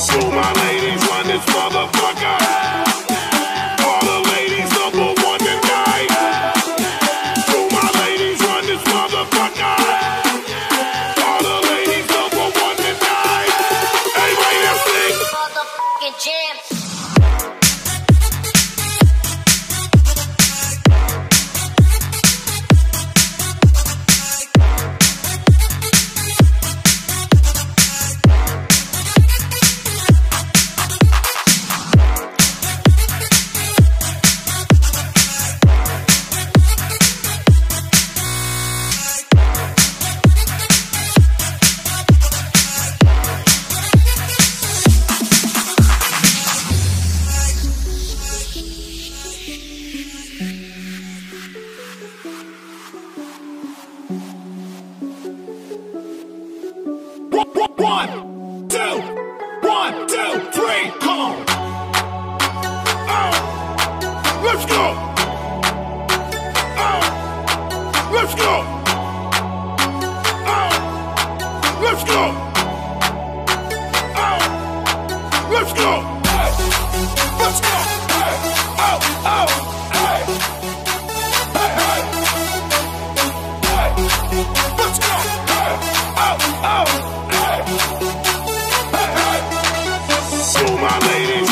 To my ladies, run this motherfucker. All the ladies, number one tonight. To my ladies, run this motherfucker. All the ladies, number one tonight. Everybody now sing. Motherfucking jam. One, two, three, come on. Let's go. Let's go. Let's go. Let's go. Let's go. Hey. Hey, hey. Let's go. Hey. To my ladies.